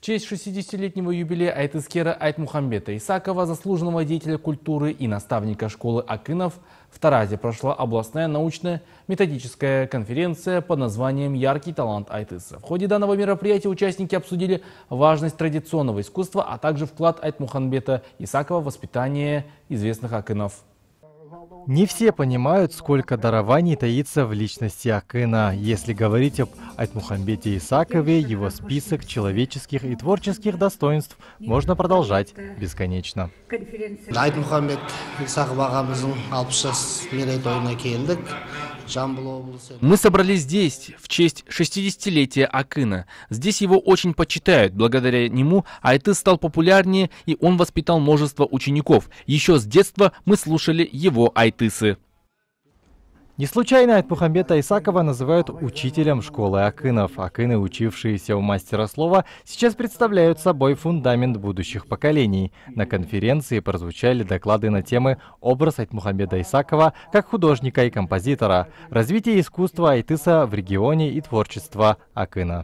честь 60-летнего юбилея айтыскера Айтмухамбета Исакова, заслуженного деятеля культуры и наставника школы Акынов, в Таразе прошла областная научная методическая конференция под названием «Яркий талант айтыса». В ходе данного мероприятия участники обсудили важность традиционного искусства, а также вклад Айтмухамбета Исакова в воспитание известных акынов. Не все понимают, сколько дарований таится в личности акына. Если говорить об Айтмухамбете Исакове, его список человеческих и творческих достоинств можно продолжать бесконечно. Айтмухамбет Исаков ағамыздың 60 мерейтойына келдік. Мы собрались здесь в честь 60-летия Акына. Здесь его очень почитают. Благодаря нему айтыс стал популярнее, и он воспитал множество учеников. Еще с детства мы слушали его айтысы. Не случайно Айтмухамбета Исакова называют учителем школы акынов. Акыны, учившиеся у мастера слова, сейчас представляют собой фундамент будущих поколений. На конференции прозвучали доклады на темы «Образ Айтмухамбета Исакова как художника и композитора», «Развитие искусства айтыса в регионе и творчество акына».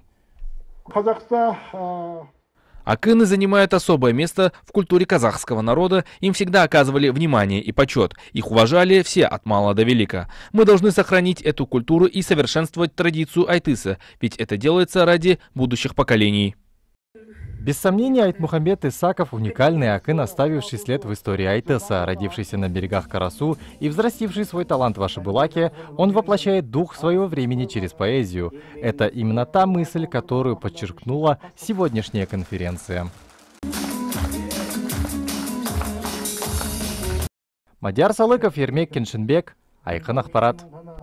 Акыны занимают особое место в культуре казахского народа, им всегда оказывали внимание и почет, их уважали все от мала до велика. Мы должны сохранить эту культуру и совершенствовать традицию айтыса, ведь это делается ради будущих поколений. Без сомнения, Айтмухамбет Исаков — уникальный акын, оставивший след в истории айтыса. Родившийся на берегах Карасу и взрастивший свой талант в Ашыбулаке, он воплощает дух своего времени через поэзию. Это именно та мысль, которую подчеркнула сегодняшняя конференция. Мадияр Салыков, Ермек Кеншенбек, Айқын Ақпарат.